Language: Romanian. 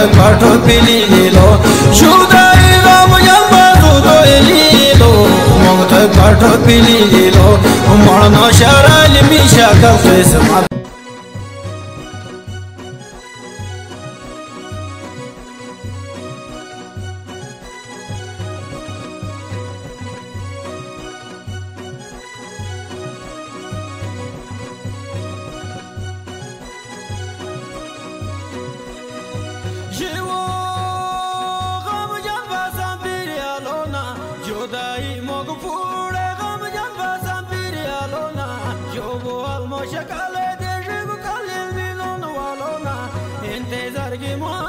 काठो पिली लो जुदाई गम जंबा तो लीलो मोगत काठो पिली लो मरनो शराल मिशा कल से Shakale de jibu kalil mi non walona inte zargi mo